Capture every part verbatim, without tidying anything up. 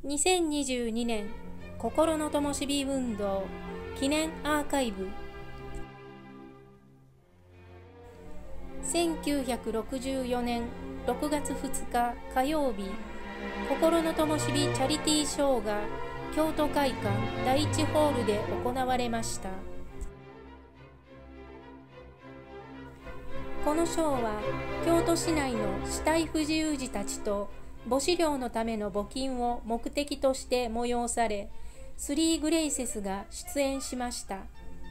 にせんにじゅうにねん心の灯火運動記念アーカイブ。せんきゅうひゃくろくじゅうよねんろくがつふつか火曜日、心の灯火チャリティーショーが京都会館だいいちホールで行われました。このショーは京都市内の肢体不自由児たちと母子寮のための募金を目的として催され、スリーグレイセスが出演しました。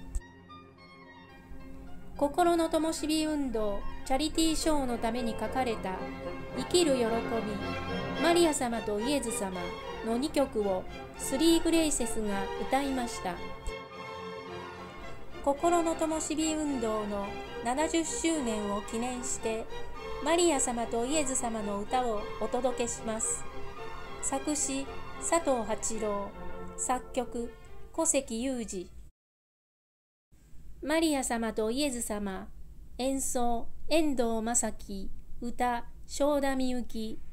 心の灯火運動チャリティーショーのために書かれた生きる喜び、マリア様とイエズ様のにきょくをスリーグレイセスが歌いました。心の灯火運動のななじゅっしゅうねんを記念してマリア様とイエズ様の歌をお届けします。作詞佐藤八郎、作曲小関裕二。マリア様とイエズ様、演奏遠藤正樹、歌正田美幸。